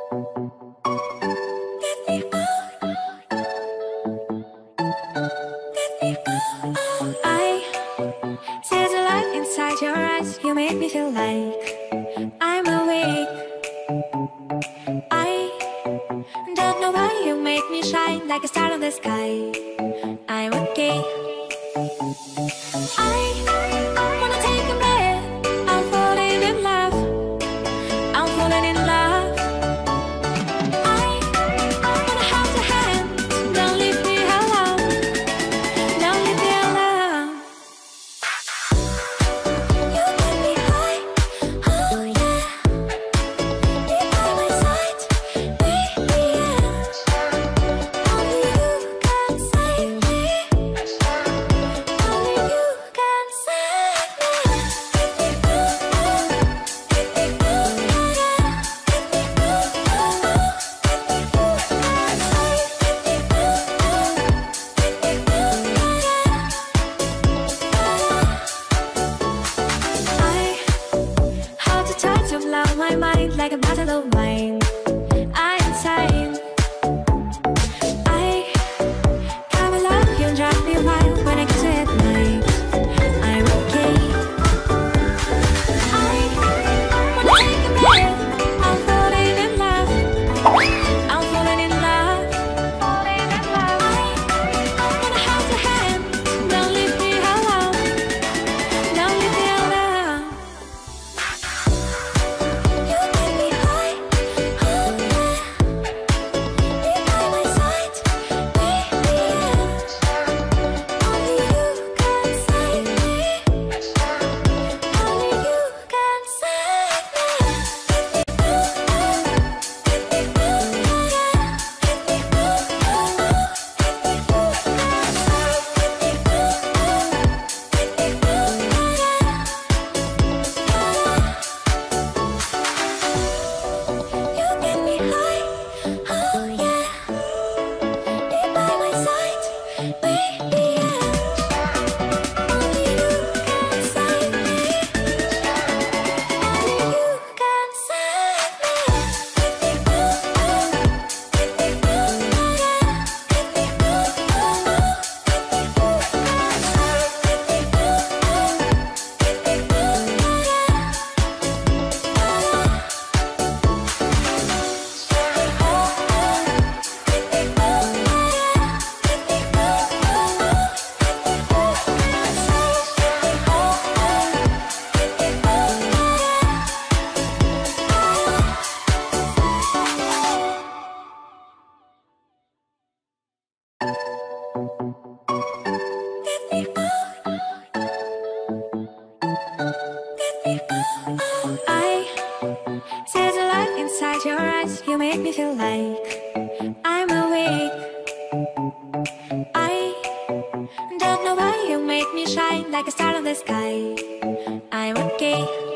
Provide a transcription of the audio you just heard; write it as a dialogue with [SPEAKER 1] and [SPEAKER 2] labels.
[SPEAKER 1] You make me feel like I'm awake. I don't know why you make me shine like a star in the sky. I'm okay. I wanna take a breath. I'm falling in love. I'm falling in love. I wanna hold your hand. Don't leave me alone. Don't leave me alone. You get me high. Oh yeah. Be by my side. Baby, yeah. Only you can save me. Only you can save me. I hold the touch of love, my mind like a battle of mine. I'm insane. I come along, you drive me wild when I kiss you at night. I'm okay. I wanna take a breath. I'm falling in love. I'm falling in love. I wanna hold your hand. Don't leave me alone. Don't leave me alone. You get me high. Oh yeah. Be by my side. Baby, yeah. Only you can save me. Only you can save You get me high. Oh yeah. Be by my side. Baby, yeah. Only you can save me. Only you can save I see the light inside your eyes. You make me feel like I'm awake. I don't know why you make me shine like a star in the sky. I'm okay.